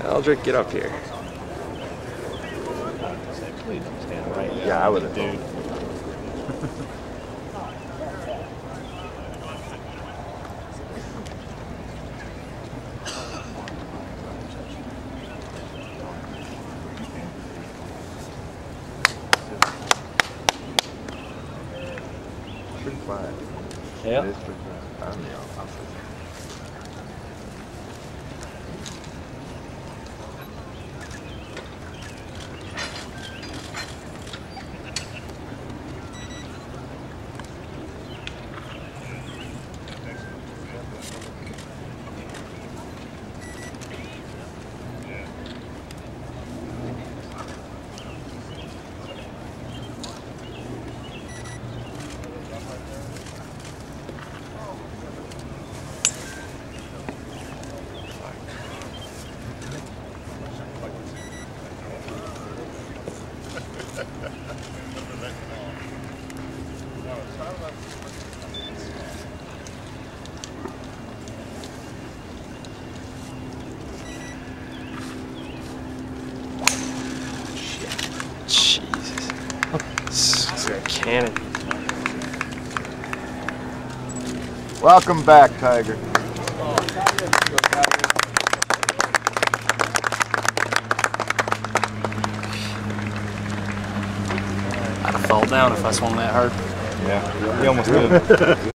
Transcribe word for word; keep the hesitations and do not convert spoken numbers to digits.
Eldrick, get up here. Please don't stand right there. Yeah, I would have. Dude. Pretty flat. Yeah. It is pretty flat. I don't know. I'll see. Jesus. This is a cannon. Welcome back, Tiger. I'd have fallen down if I swung that hard. Yeah, he almost did.